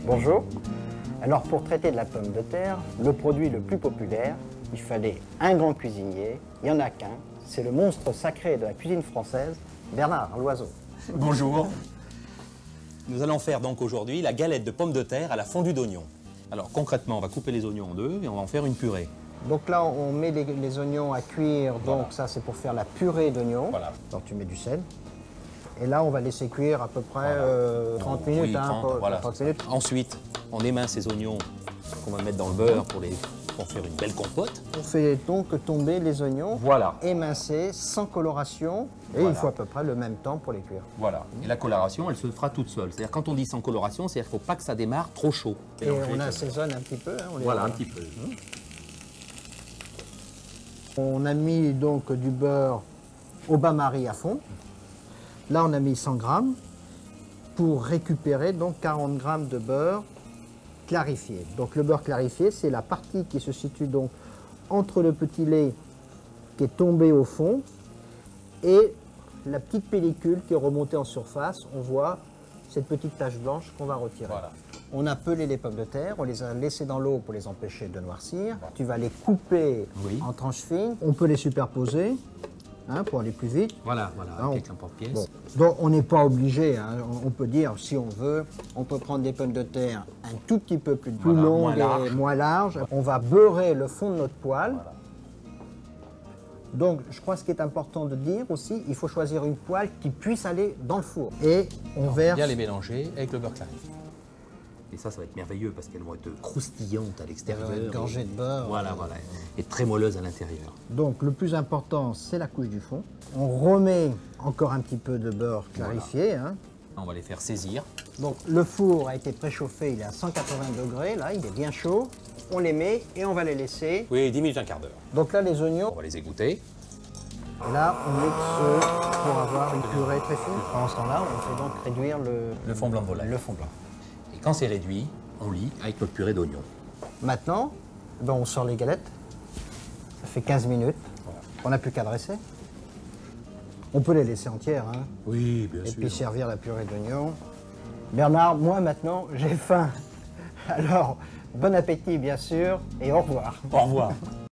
Bonjour. Alors pour traiter de la pomme de terre, le produit le plus populaire, il fallait un grand cuisinier, il n'y en a qu'un, c'est le monstre sacré de la cuisine française, Bernard Loiseau. Bonjour. Nous allons faire donc aujourd'hui la galette de pommes de terre à la fondue d'oignons. Alors concrètement, on va couper les oignons en deux et on va en faire une purée. Donc là, on met les oignons à cuire, donc Voilà. ça c'est pour faire la purée d'oignons. Voilà. Donc tu mets du sel. Et là, on va laisser cuire à peu près 30 minutes. Oui, 30, voilà. 30 minutes. Ensuite, on émince ces oignons qu'on va mettre dans le beurre pour faire une belle compote. On fait donc tomber les oignons, Voilà. émincés, sans coloration, et Voilà. il faut à peu près le même temps pour les cuire. Voilà. Et la coloration, elle se fera toute seule. C'est-à-dire quand on dit sans coloration, c'est-à-dire qu'il ne faut pas que ça démarre trop chaud. Et on assaisonne un petit peu. Hein, Voilà, un petit peu. On a mis donc du beurre au bain-marie à fond. Là, on a mis 100 grammes pour récupérer donc 40 grammes de beurre clarifié. Donc le beurre clarifié, c'est la partie qui se situe donc entre le petit lait qui est tombé au fond et la petite pellicule qui est remontée en surface. On voit cette petite tache blanche qu'on va retirer. Voilà. On a pelé les pommes de terre, on les a laissées dans l'eau pour les empêcher de noircir. Tu vas les couper Oui. en tranches fines. On peut les superposer pour aller plus vite. Voilà, on- avec un porte-pièce. Bon. Donc on n'est pas obligé, hein. On peut dire si on veut, on peut prendre des pommes de terre un tout petit peu plus Voilà, longues moins larges. et moins larges. On va beurrer le fond de notre poêle. Voilà. Donc je crois que ce qui est important de dire aussi, il faut choisir une poêle qui puisse aller dans le four. Et on verse. Bien les mélanger avec le beurre clarifié. Et ça va être merveilleux parce qu'elles vont être croustillantes à l'extérieur. Gorgée de beurre. Voilà. Et très moelleuses à l'intérieur. Donc le plus important, c'est la couche du fond. On remet encore un petit peu de beurre clarifié. Hein. On va les faire saisir. Donc le four a été préchauffé, il est à 180 degrés, là, il est bien chaud. On les met et on va les laisser. Oui, 10 minutes, un quart d'heure. Donc là, les oignons, On va les égoutter. là, on mixe pour avoir une purée très fine. Pendant ce temps-là, on fait donc réduire Le fond blanc de volaille. le fond blanc. Et quand c'est réduit, on lit avec notre purée d'oignon. Maintenant, ben, on sort les galettes. Ça fait 15 minutes. Voilà. On n'a plus qu'à dresser. On peut les laisser entières, hein, Oui, bien et puis servir la purée d'oignon. Bernard, moi maintenant, j'ai faim. Alors, bon appétit bien sûr, et au revoir. Au revoir.